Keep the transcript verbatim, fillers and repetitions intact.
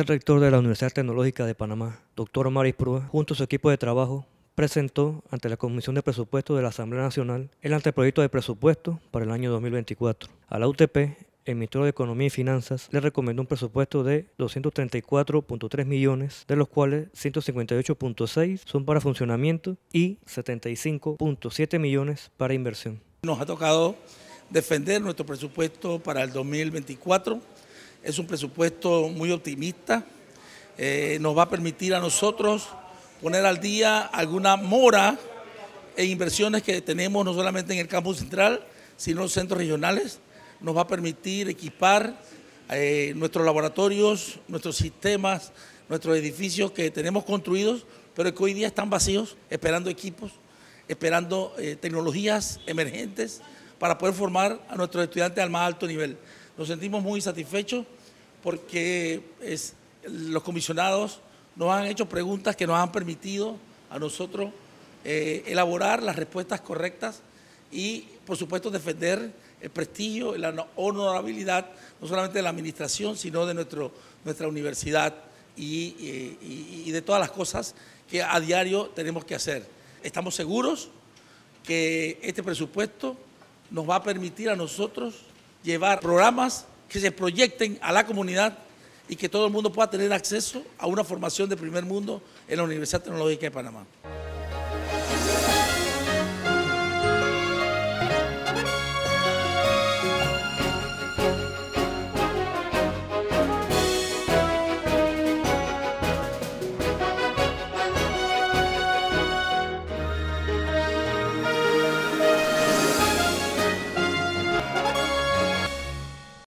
El rector de la Universidad Tecnológica de Panamá, doctor Omar Isprúa, junto a su equipo de trabajo, presentó ante la Comisión de Presupuestos de la Asamblea Nacional el anteproyecto de presupuesto para el año dos mil veinticuatro. A la U T P, el Ministerio de Economía y Finanzas le recomendó un presupuesto de doscientos treinta y cuatro punto tres millones, de los cuales ciento cincuenta y ocho punto seis son para funcionamiento y setenta y cinco punto siete millones para inversión. Nos ha tocado defender nuestro presupuesto para el dos mil veinticuatro. Es un presupuesto muy optimista, eh, nos va a permitir a nosotros poner al día alguna mora e inversiones que tenemos no solamente en el campus central, sino en los centros regionales. Nos va a permitir equipar eh, nuestros laboratorios, nuestros sistemas, nuestros edificios que tenemos construidos, pero que hoy día están vacíos, esperando equipos, esperando eh, tecnologías emergentes para poder formar a nuestros estudiantes al más alto nivel. Nos sentimos muy satisfechos porque es, los comisionados nos han hecho preguntas que nos han permitido a nosotros eh, elaborar las respuestas correctas y, por supuesto, defender el prestigio y la honorabilidad no solamente de la administración, sino de nuestro, nuestra universidad y, y, y de todas las cosas que a diario tenemos que hacer. Estamos seguros que este presupuesto nos va a permitir a nosotros llevar programas que se proyecten a la comunidad y que todo el mundo pueda tener acceso a una formación de primer mundo en la Universidad Tecnológica de Panamá.